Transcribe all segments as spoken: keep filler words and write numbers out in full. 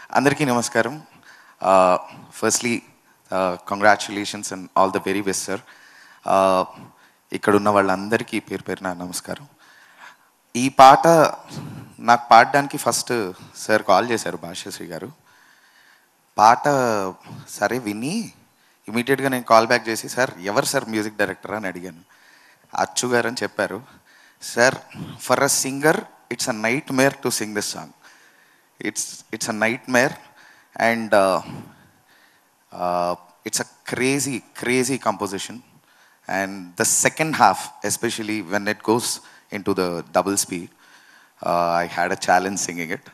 అందరికీ నమస్కారం. Firstly congratulations and all the very best sir. ఇక్కడ ఉన్న వాళ్ళందరికీ పేరు పేరున నమస్కారం. ఈ పాట నాకు పాడడానికి ఫస్ట్ సార్ కాల్ చేశారు, భాష్యశ్రీ గారు. పాట సరే విని ఇమీడియట్గా నేను కాల్ బ్యాక్ చేసి, సార్ ఎవరు సార్ మ్యూజిక్ డైరెక్టర్ అని అడిగాను. అచ్చు గారు అని చెప్పారు. Sir, for a singer it's a nightmare to sing this song. It's it's a nightmare, and uh, uh, it's a crazy, crazy composition. And the second half, especially when it goes into the double speed, uh, I had a challenge singing it.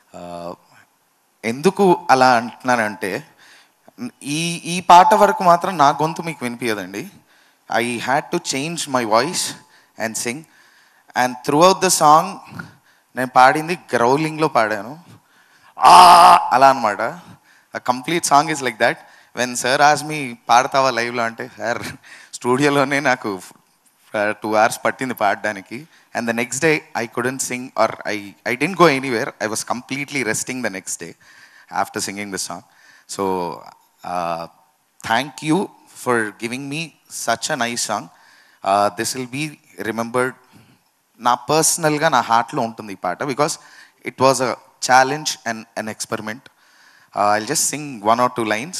ఎందుకు అలా అంటున్నానంటే, ఈ ఈ పాట వరకు మాత్రం నా గొంతు మీకు వినిపించదండి. I had to change my voice and sing. And throughout the song నేను పాడింది గ్రౌలింగ్లో పాడాను, అలా అనమాట. Complete song is like that. When sir ask me పాడతావా లైవ్లో అంటే, సార్ స్టూడియోలోనే నాకు టూ అవర్స్ పట్టింది పాడడానికి. And the next day I couldn't sing or I I didn't go anywhere. I was completely resting the next day after singing this song. So thank you for giving me such a nice song. This will be remembered. నా పర్సనల్గా నా హార్ట్లో ఉంటుంది ఈ పాట, because it was a challenge and an experiment. uh, I'll just sing one or two lines.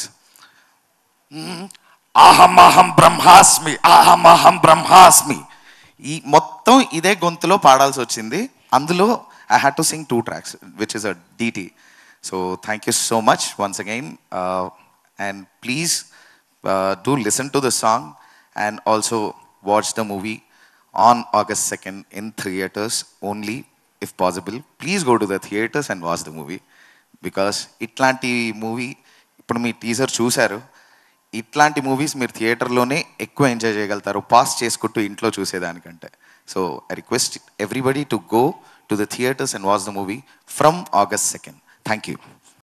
aham aham brahmasmi aham aham brahmasmi ee mottham ide gontulo paadalsi vachindi. Andulo I had to sing two tracks, which is a D T. So thank you so much once again, uh, and please uh, do listen to the song and also watch the movie on August second in theaters only. If possible, please go to the theaters and watch the movie, because itlanti movie ippudu mee teaser chusaru. Itlanti movies meer theater lone ekku enjoy cheyagaltaru pass cheskuntu intlo chusedanikante. So I request everybody to go to the theaters and watch the movie from August second. Thank you.